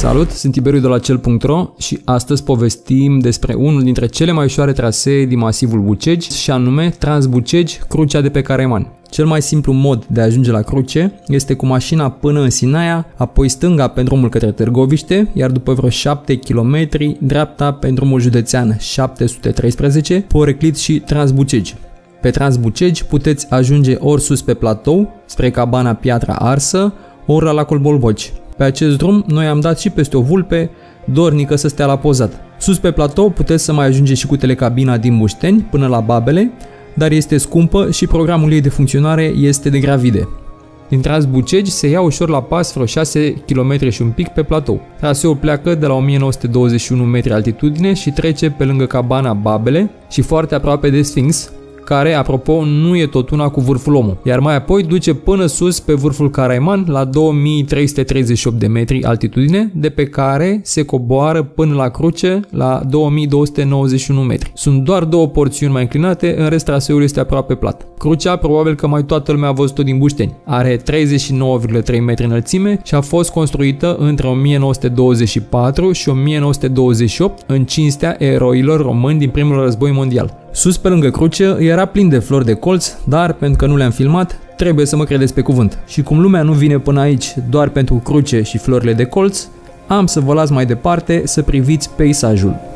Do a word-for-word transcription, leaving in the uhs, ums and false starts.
Salut, sunt Tiberiu de la cel punct ro și astăzi povestim despre unul dintre cele mai ușoare trasee din masivul Bucegi și anume Transbucegi, Crucea de pe Caraiman. Cel mai simplu mod de a ajunge la cruce este cu mașina până în Sinaia, apoi stânga pe drumul către Târgoviște, iar după vreo șapte kilometri, dreapta pe drumul județean șapte sute treisprezece, Poreclit și Transbucegi. Pe Transbucegi puteți ajunge ori sus pe platou, spre cabana Piatra Arsă, ori la lacul Bolboci. Pe acest drum noi am dat și peste o vulpe, dornică să stea la pozat. Sus pe platou puteți să mai ajungeți și cu telecabina din Bușteni până la Babele, dar este scumpă și programul ei de funcționare este de gravide. Din Transbucegi se ia ușor la pas vreo șase kilometri și un pic pe platou. Traseul pleacă de la o mie nouă sute douăzeci și unu metri altitudine și trece pe lângă cabana Babele și foarte aproape de Sfinx, care, apropo, nu e tot una cu vârful Omul, iar mai apoi duce până sus pe vârful Caraiman la două mii trei sute treizeci și opt de metri altitudine, de pe care se coboară până la cruce la două mii două sute nouăzeci și unu metri. Sunt doar două porțiuni mai înclinate, în rest traseul este aproape plat. Crucea probabil că mai toată lumea a văzut-o din Bușteni. Are treizeci și nouă virgulă trei metri înălțime și a fost construită între o mie nouă sute douăzeci și patru și o mie nouă sute douăzeci și opt în cinstea eroilor români din primul război mondial. Sus pe lângă cruce era plin de flori de colț, dar pentru că nu le-am filmat, trebuie să mă credeți pe cuvânt. Și cum lumea nu vine până aici doar pentru cruce și florile de colț, am să vă las mai departe să priviți peisajul.